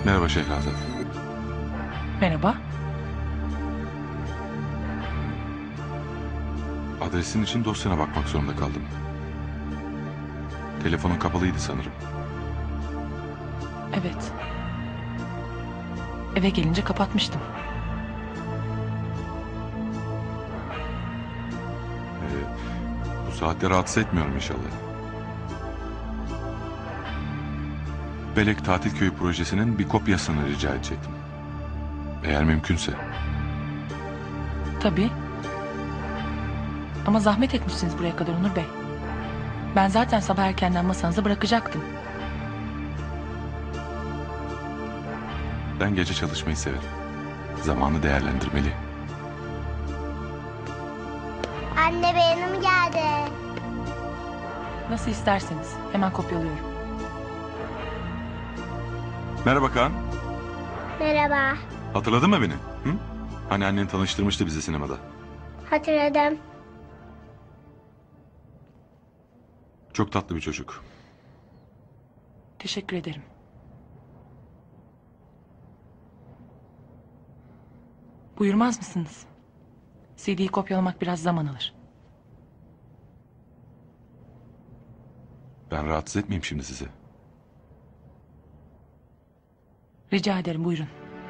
Merhaba Şehrazat. Merhaba. Adresin için dosyana bakmak zorunda kaldım. Telefonun kapalıydı sanırım. Evet. Eve gelince kapatmıştım. Bu saatte rahatsız etmiyorum inşallah. Belek Tatil Köyü projesinin bir kopyasını rica edecektim. Eğer mümkünse. Tabii. Ama zahmet etmişsiniz buraya kadar Onur Bey. Ben zaten sabah erkenden masanıza bırakacaktım. Ben gece çalışmayı severim. Zamanı değerlendirmeli. Anne benim geldi. Nasıl isterseniz. Hemen kopyalıyorum. Merhaba Kaan. Merhaba. Hatırladın mı beni? Hı? Hani annen tanıştırmıştı bizi sinemada. Hatırladım. Çok tatlı bir çocuk. Teşekkür ederim. Buyurmaz mısınız? CD'yi kopyalamak biraz zaman alır. Ben rahatsız etmeyeyim şimdi sizi. Rica ederim, buyurun.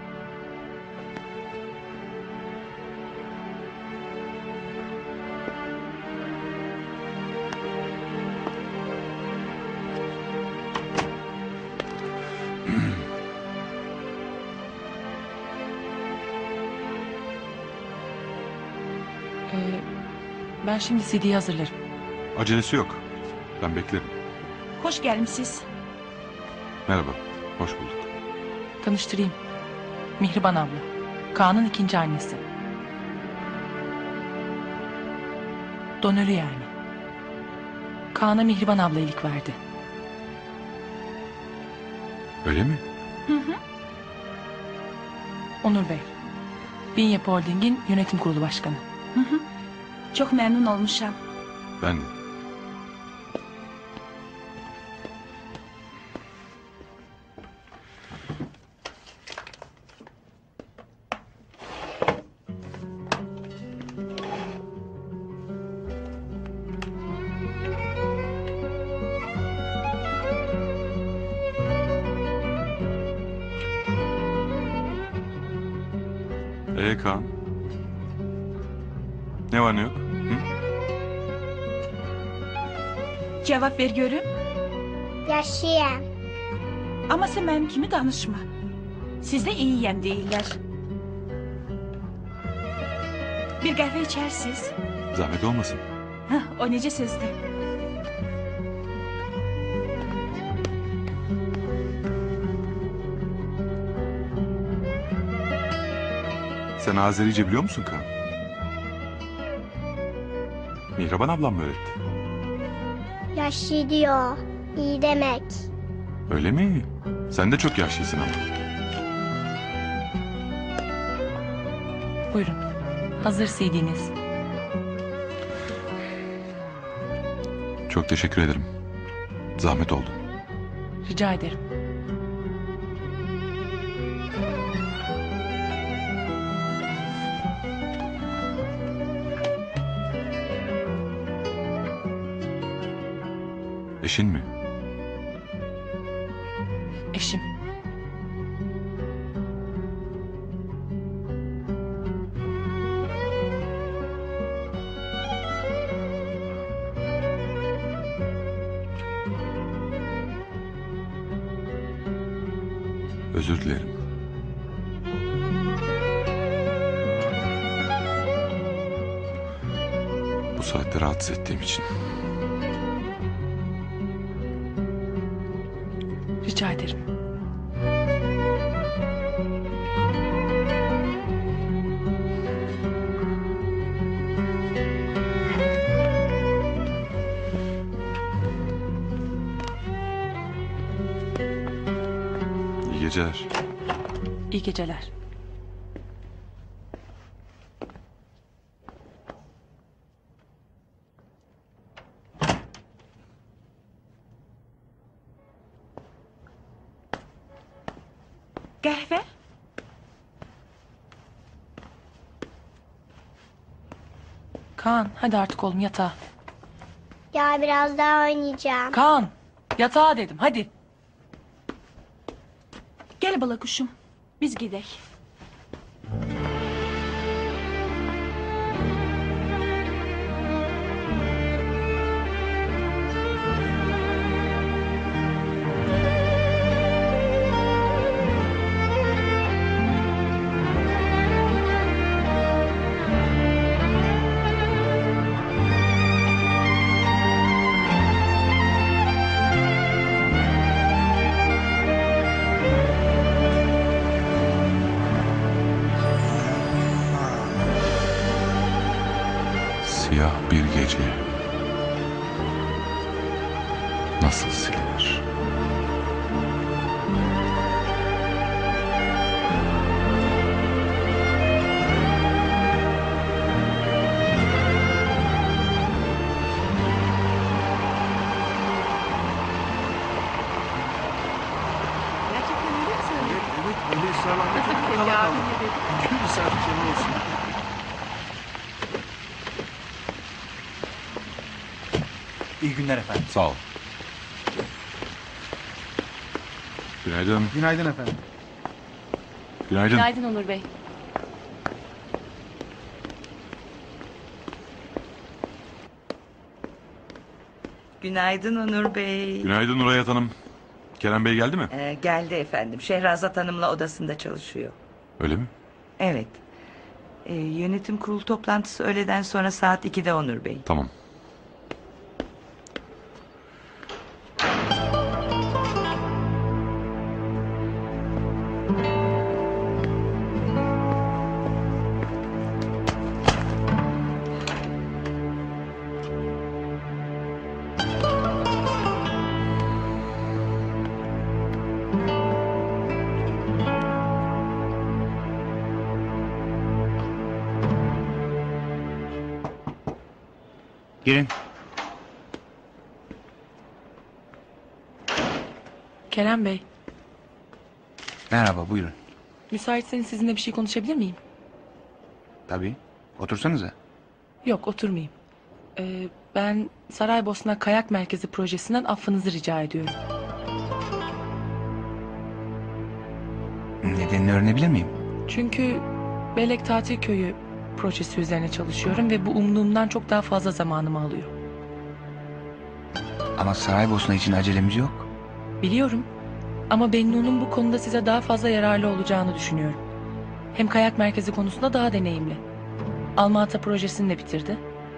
Ben şimdi CD'yi hazırlarım. Acelesi yok. Ben beklerim. Hoş gelmişsiniz. Merhaba. Hoş bulduk. Tanıştırayım. Mihriban abla. Kaan'ın ikinci annesi. Donörü yani. Kaan'a Mihriban abla iyilik verdi. Öyle mi? Onur Bey. Bin Yapı Holding'in yönetim kurulu başkanı. Çok memnun olmuşum. Ben de. Kaan. Ne var ne yok? Hı? Cevap ver görüm. Yaşlıyım. Ama sen benim kimi danışma. Siz de iyiyem değiller. Bir kahve içersiniz. Zahmet olmasın. O nece sözde. Sen Azerice biliyor musun Kaan? Mihraban ablam mı öğretti? Yaşlı diyor. İyi demek. Öyle mi? Sen de çok yaşlısın ama. Buyurun. Hazır CD'niz. Çok teşekkür ederim. Zahmet oldu. Rica ederim. Eşin mi? Eşim. Özür dilerim. Bu saatte rahatsız ettiğim için. Rica ederim. İyi geceler. İyi geceler. Kahve? Kaan hadi artık oğlum yatağa. Ya biraz daha oynayacağım. Kaan yatağa dedim hadi. Gel bala kuşum. Biz gidelim. Siyah bir gece nasıl silinir? Evet, böyle ısrarlanmak çok kala kaldı. Bir saat sonra olsun. İyi günler efendim. Sağ ol. Günaydın. Günaydın efendim. Günaydın. Günaydın Onur Bey. Günaydın Onur Bey. Günaydın Nurayat Hanım. Kerem Bey geldi mi? Geldi efendim. Şehrazat Hanım'la odasında çalışıyor. Öyle mi? Evet. Yönetim kurulu toplantısı öğleden sonra saat 2'de Onur Bey. Tamam. Girin. Kerem Bey, Merhaba, buyurun. müsaitseniz sizinle bir şey konuşabilir miyim? Tabii. Otursanıza. Yok oturmayayım. Ben Saraybosna Kayak Merkezi projesinden affınızı rica ediyorum. Nedenini öğrenebilir miyim? Çünkü Belek Tatil Köyü projesi üzerine çalışıyorum ve bu umduğumdan çok daha fazla zamanımı alıyor. Ama Saraybosna için acelemiz yok. Biliyorum ama Bennu'nun bu konuda size daha fazla yararlı olacağını düşünüyorum. Hem kayak merkezi konusunda daha deneyimli. Alma-Ata projesini de bitirdi.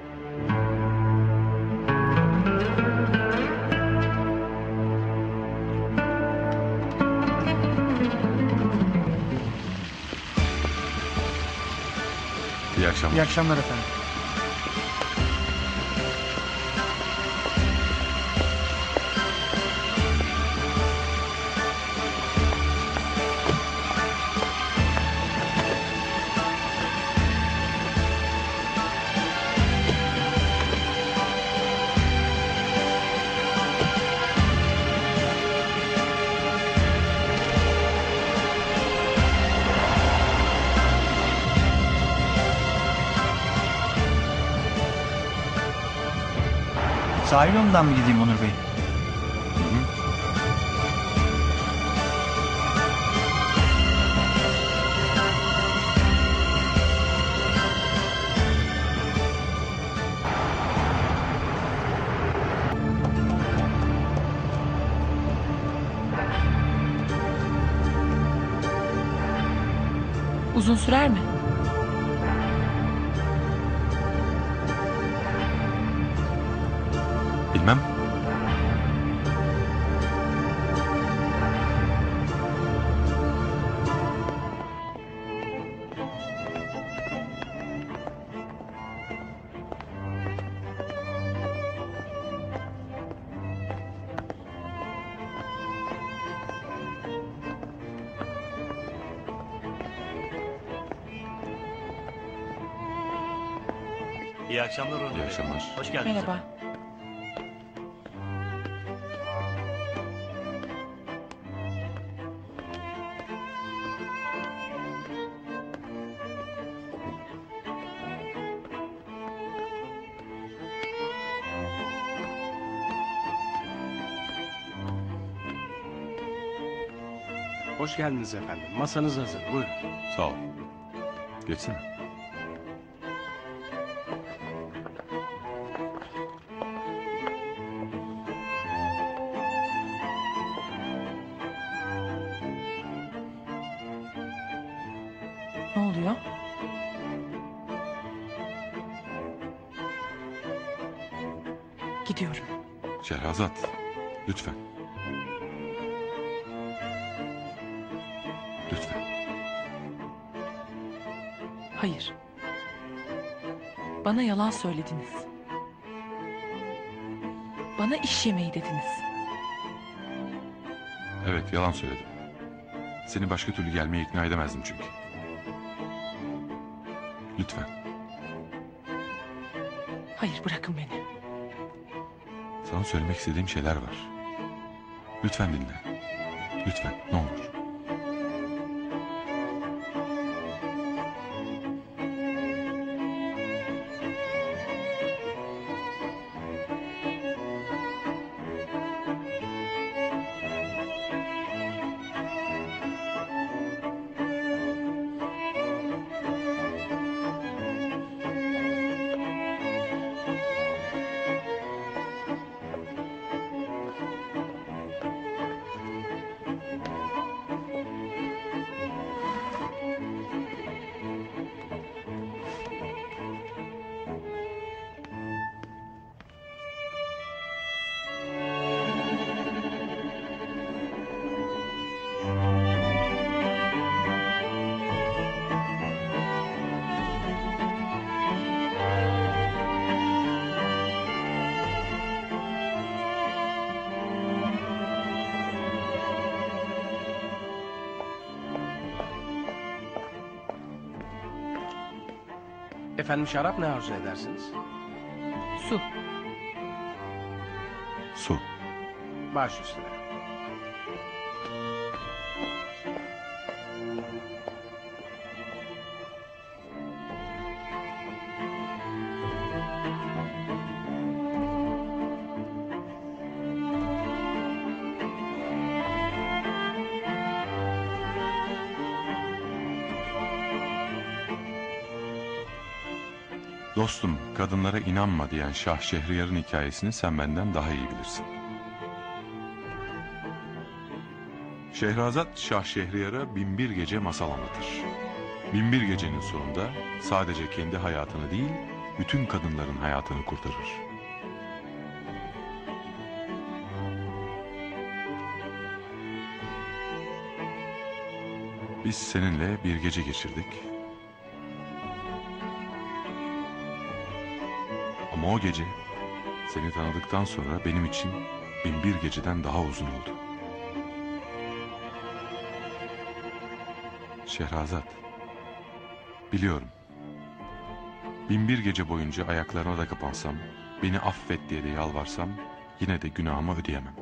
İyi akşamlar. İyi akşamlar efendim. Sahil yolundan mı gideyim Onur Bey? Uzun sürer mi? Bilmem. İyi akşamlar Onur İyi Bey. akşamlar. Hoş geldiniz. Merhaba. Hoş geldiniz efendim. Masanız hazır. Buyurun. Sağ ol. Geçsene. Ne oluyor? Gidiyorum. Şehrazat, lütfen. Lütfen. Hayır. Bana yalan söylediniz. Bana iş yemeği dediniz. Evet, yalan söyledim. Seni başka türlü gelmeye ikna edemezdim çünkü. Lütfen. Hayır, bırakın beni. Sana söylemek istediğim şeyler var. Lütfen dinle. Lütfen, ne olur. Efendim şarap ne arzu edersiniz? Su. Su. Baş üstüne. Dostum, kadınlara inanma diyen Şah Şehriyar'ın hikayesini sen benden daha iyi bilirsin. Şehrazat, Şah Şehriyar'a 1001 gece masal anlatır. 1001 gecenin sonunda sadece kendi hayatını değil, bütün kadınların hayatını kurtarır. Biz seninle bir gece geçirdik. Ama o gece seni tanıdıktan sonra benim için 1001 geceden daha uzun oldu. Şehrazat, biliyorum. 1001 gece boyunca ayaklarına da kapansam, beni affet diye de yalvarsam, yine de günahımı ödeyemem.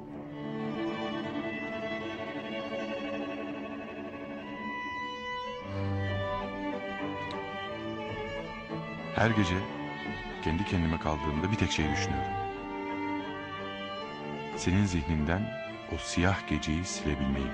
Her gece kendi kendime kaldığımda bir tek şey düşünüyorum. Senin zihninden o siyah geceyi silebilmeyi.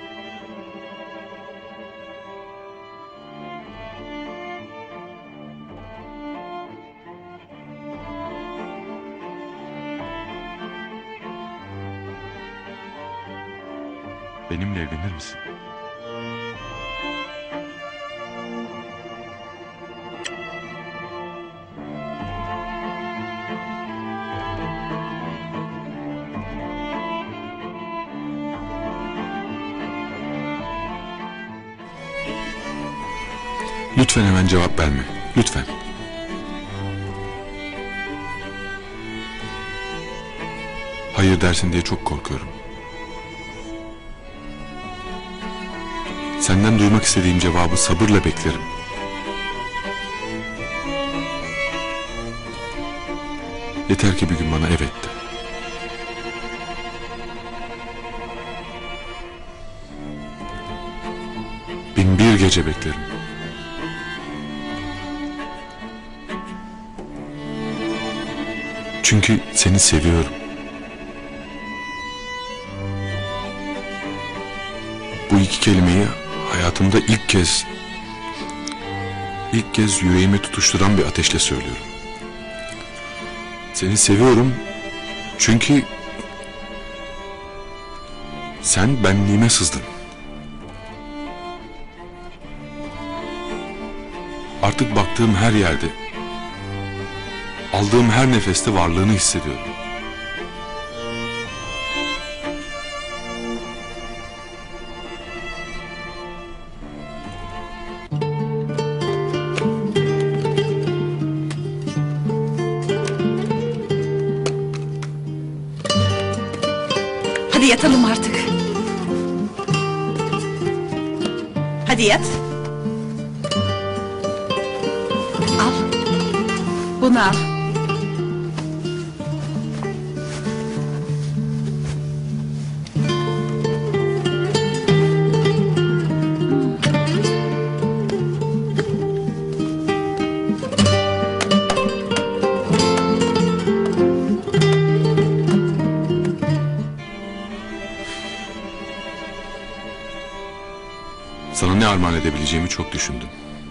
Benimle evlenir misin? Lütfen hemen cevap verme. Lütfen. Hayır dersin diye çok korkuyorum. Senden duymak istediğim cevabı sabırla beklerim. Yeter ki bir gün bana evet de. Bin bir gece beklerim. Çünkü seni seviyorum. Bu iki kelimeyi hayatımda ilk kez yüreğimi tutuşturan bir ateşle söylüyorum. Seni seviyorum çünkü sen benliğime sızdın. Artık baktığım her yerde, aldığım her nefeste varlığını hissediyorum. Hadi yatalım artık. Hadi yat. Al. Bunu al. Sana ne armağan edebileceğimi çok düşündüm.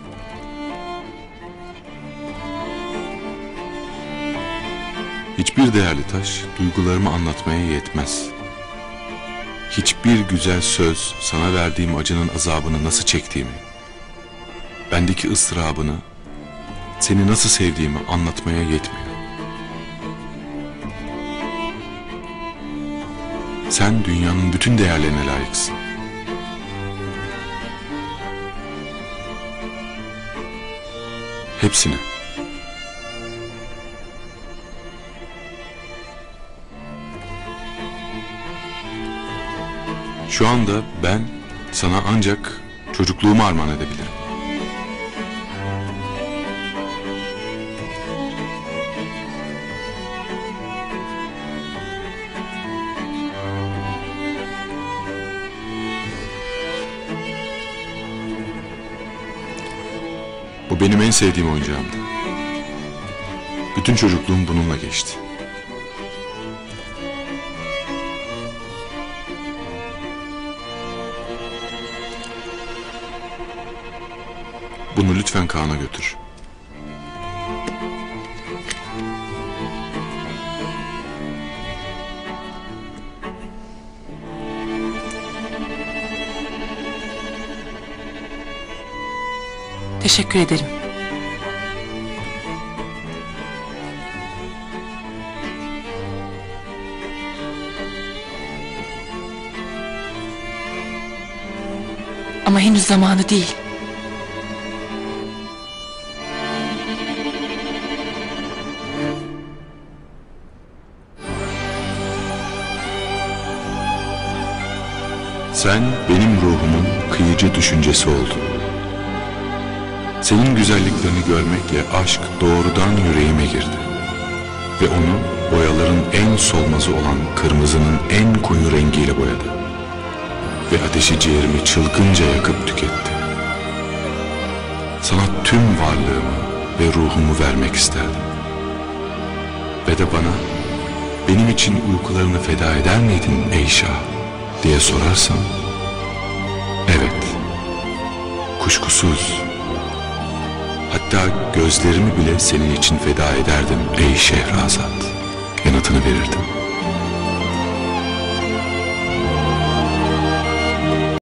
Hiçbir değerli taş duygularımı anlatmaya yetmez. Hiçbir güzel söz sana verdiğim acının azabını nasıl çektiğimi, bendeki ıstırabını, seni nasıl sevdiğimi anlatmaya yetmiyor. Sen dünyanın bütün değerlerine layıksın. Hepsini. Şu anda ben sana ancak çocukluğumu armağan edebilirim. Bu benim en sevdiğim oyuncağımdı. Bütün çocukluğum bununla geçti. Bunu lütfen Kaan'a götür. Teşekkür ederim. Ama henüz zamanı değil. Sen benim ruhumun kıyıcı düşüncesi oldun. Senin güzelliklerini görmekle aşk doğrudan yüreğime girdi. Ve onu boyaların en solmazı olan kırmızının en koyu rengiyle boyadı. Ve ateşi ciğerimi çılgınca yakıp tüketti. Sana tüm varlığımı ve ruhumu vermek isterdim. Ve de bana, benim için uykularını feda eder miydin ey Şah diye sorarsan, evet, kuşkusuz. Hatta gözlerimi bile senin için feda ederdim ey Şehrazat yanıtını verirdim.